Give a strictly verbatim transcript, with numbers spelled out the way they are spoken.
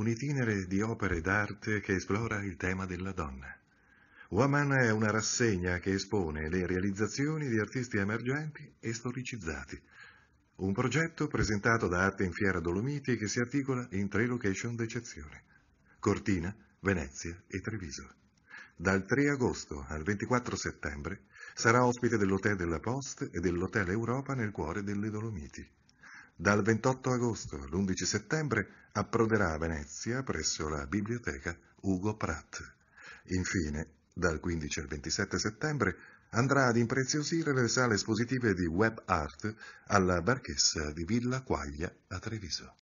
un itinere di opere d'arte che esplora il tema della donna. Woman è una rassegna che espone le realizzazioni di artisti emergenti e storicizzati. Un progetto presentato da Arte in Fiera Dolomiti che si articola in tre location d'eccezione: Cortina, Venezia e Treviso. Dal tre agosto al ventiquattro settembre sarà ospite dell'Hotel della Poste e dell'Hotel Europa nel cuore delle Dolomiti. Dal ventotto agosto all'undici settembre approderà a Venezia presso la Biblioteca Ugo Pratt. Infine, dal quindici al ventisette settembre andrà ad impreziosire le sale espositive di web art alla Barchessa di Villa Quaglia a Treviso.